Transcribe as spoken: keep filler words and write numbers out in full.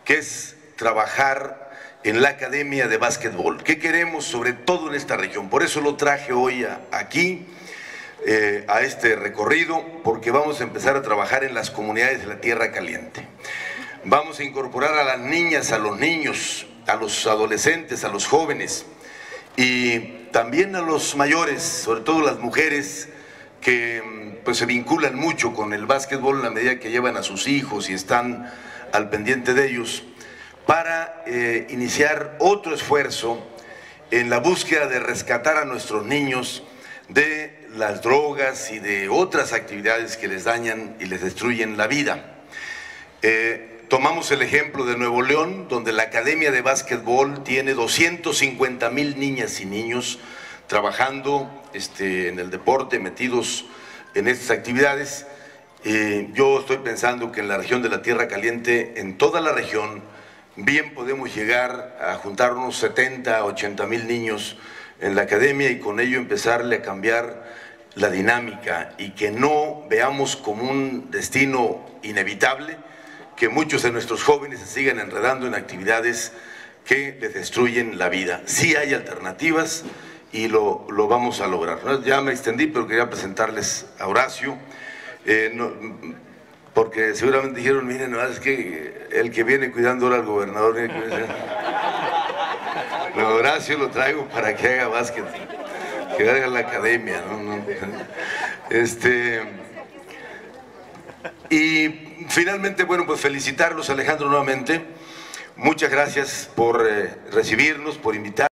que es trabajar en la Academia de Básquetbol. ¿Qué queremos sobre todo en esta región? Por eso lo traje hoy a, aquí, eh, a este recorrido, porque vamos a empezar a trabajar en las comunidades de la Tierra Caliente. Vamos a incorporar a las niñas, a los niños, a los adolescentes, a los jóvenes y también a los mayores, sobre todo las mujeres que pues, se vinculan mucho con el básquetbol en la medida que llevan a sus hijos y están al pendiente de ellos, para eh, iniciar otro esfuerzo en la búsqueda de rescatar a nuestros niños de las drogas y de otras actividades que les dañan y les destruyen la vida. Eh, tomamos el ejemplo de Nuevo León, donde la Academia de Básquetbol tiene doscientos cincuenta mil niñas y niños trabajando este, en el deporte, metidos en estas actividades. Eh, yo estoy pensando que en la región de la Tierra Caliente, en toda la región, bien podemos llegar a juntar unos setenta, ochenta mil niños en la academia y con ello empezarle a cambiar la dinámica y que no veamos como un destino inevitable que muchos de nuestros jóvenes se sigan enredando en actividades que les destruyen la vida. Sí hay alternativas y lo, lo vamos a lograr. Ya me extendí, pero quería presentarles a Horacio, eh, no, porque seguramente dijeron, miren, no, es que el que viene cuidando ahora al gobernador, no, Horacio lo traigo para que haga básquet, que haga la academia, ¿no? No. Este, y finalmente, bueno, pues felicitarlos, Alejandro, nuevamente. Muchas gracias por eh, recibirnos, por invitarnos.